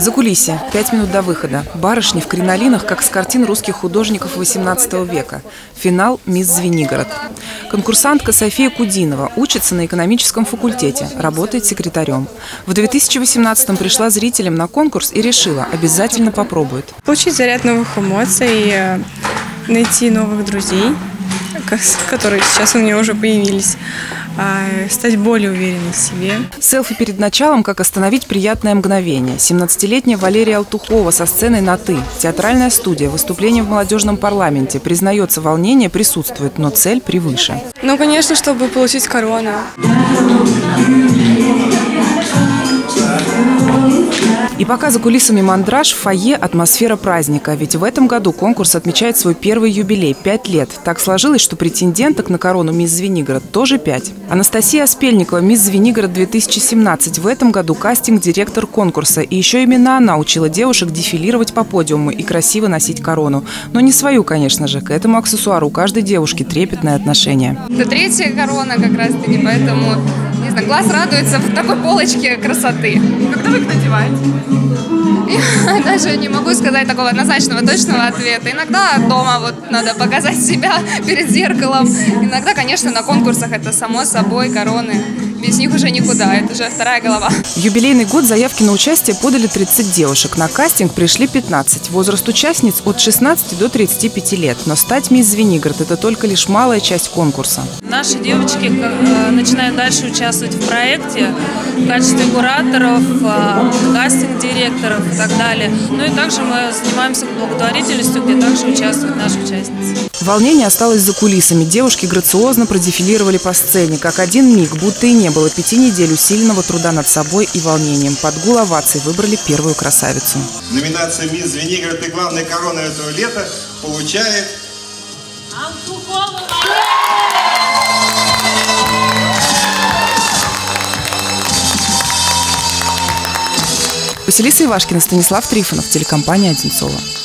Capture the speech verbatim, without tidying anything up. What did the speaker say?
Закулисье. Пять минут до выхода. Барышни в кринолинах, как с картин русских художников восемнадцатого века. Финал «Мисс Звенигород». Конкурсантка София Кудинова учится на экономическом факультете, работает секретарем. В две тысячи восемнадцатом пришла зрителям на конкурс и решила, обязательно попробует. Получить заряд новых эмоций, найти новых друзей, которые сейчас у меня уже появились, стать более уверенной в себе. Селфи перед началом «Как остановить приятное мгновение». семнадцатилетняя Валерия Алтухова со сценой на «ты». Театральная студия, выступление в молодежном парламенте. Признается, волнение присутствует, но цель превыше. Ну, конечно, чтобы получить корону. И пока за кулисами мандраж, в фойе атмосфера праздника. Ведь в этом году конкурс отмечает свой первый юбилей – пять лет. Так сложилось, что претенденток на корону «Мисс Звенигород» тоже пять. Анастасия Аспельникова, «Мисс Звенигород две тысячи семнадцать». В этом году кастинг-директор конкурса. И еще именно она учила девушек дефилировать по подиуму и красиво носить корону. Но не свою, конечно же. К этому аксессуару у каждой девушки трепетное отношение. Это третья корона как раз-таки, поэтому, не знаю, глаз радуется в такой полочке красоты. Когда вы их надеваете? Я даже не могу сказать такого однозначного, точного ответа. Иногда дома вот надо показать себя перед зеркалом. Иногда, конечно, на конкурсах это само собой короны. Без них уже никуда, это уже вторая голова. В юбилейный год заявки на участие подали тридцать девушек. На кастинг пришли пятнадцать. Возраст участниц от шестнадцати до тридцати пяти лет. Но стать «Мисс Звенигород» – это только лишь малая часть конкурса. Наши девочки начинают дальше участвовать в проекте в качестве кураторов, кастинг-директоров и так далее. Ну и также мы занимаемся благотворительностью, где также участвуют наши участницы. Волнение осталось за кулисами. Девушки грациозно продефилировали по сцене. Как один миг, будто и не было пяти недель усиленного труда над собой и волнением. Под гул оваций выбрали первую красавицу. Номинация «Мисс Звенигород» и главная корона этого лета получает... Алтухова! Василиса Ивашкина, Станислав Трифонов, телекомпания «Одинцово».